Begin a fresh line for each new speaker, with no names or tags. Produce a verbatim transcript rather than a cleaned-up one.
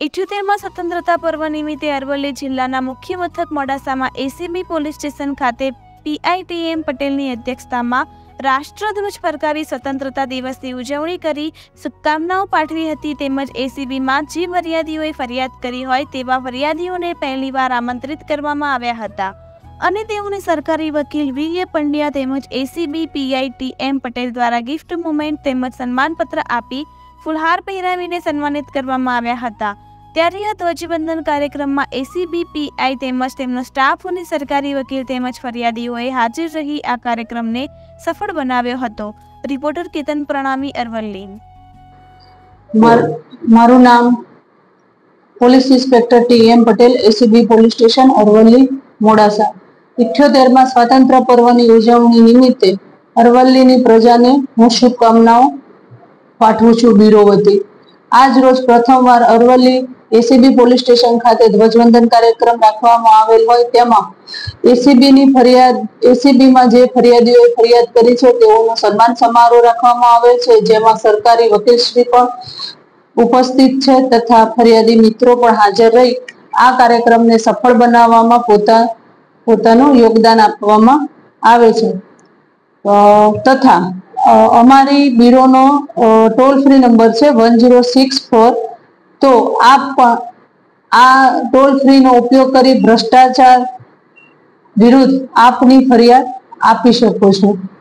ઇઠ્યોતેરમાં સ્વતંત્રતા પર્વ નિમિત્તે અરવલ્લી જિલ્લાના મુખ્ય મથક મોડાસામાં એસીબી પોલીસ સ્ટેશન ખાતે પીઆઈટીએમ પટેલની અધ્યક્ષતામાં રાષ્ટ્રધ્વજ ફરકાવી સ્વતંત્રતા દિવસની ઉજવણી કરી શુભકામનાઓ પાઠવી હતી। તેમજ એસીબીમાં જે ફરિયાદીઓએ ફરિયાદ કરી હોય તેવા ફરિયાદીઓને પહેલીવાર આમંત્રિત કરવામાં આવ્યા હતા અને તેઓને સરકારી વકીલ વી એ પંડ્યા તેમજ એસીબી પીઆઈટીએમ પટેલ દ્વારા ગિફ્ટ મુમેન્ટ તેમજ સન્માનપત્ર આપી ફુલહાર પહેરાવીને સન્માનિત કરવામાં આવ્યા હતા। ત્યારે આ ધ્વજવંદન કાર્યક્રમમાં એસીબી પીઆઈ તેમજ તેમનો સ્ટાફ અને સરકારી વકીલ તેમજ ફરિયાદીઓએ હાજર રહી આ કાર્યક્રમને સફળ બનાવ્યો હતો। રિપોર્ટર કેતન પ્રણામી, અરવલ્લી।
મારું નામ police inspector T M Patel, ACB police station Aravalli Modasa. ઇઠ્યોતેરમાં સ્વાતંત્ર્ય પર્વની ઉજવણી નિમિત્તે અરવલ્લીની પ્રજાને હું શુભકામનાઓ પાઠવું છું બ્યુરો વતી। આજ રોજ પ્રથમવાર અરવલ્લી એસીબી પોલીસ સ્ટેશન ખાતે ધ્વજવંદન કાર્યક્રમ રાખવામાં આવેલ હોય તેમાં એસીબીની ફરિયાદ એસીબીમાં જે ફરિયાદીઓએ ફરિયાદ કરી છે તેઓનો સન્માન સમારોહ રાખવામાં આવેલ છે, જેમાં સરકારી વકીલશ્રી પણ ઉપસ્થિત છે તથા ફરિયાદી મિત્રો પણ હાજર રહી આ કાર્યક્રમને સફળ બનાવવામાં પોતા પોતાનું યોગદાન આપવામાં આવે છે। તથા અમારી બ્યુરોનો ટોલ ફ્રી નંબર છે વન ઝીરો સિક્સ ફોર। તો આપ પણ આ ટોલ ફ્રીનો ઉપયોગ કરી ભ્રષ્ટાચાર વિરુદ્ધ આપની ફરિયાદ આપી શકો છો।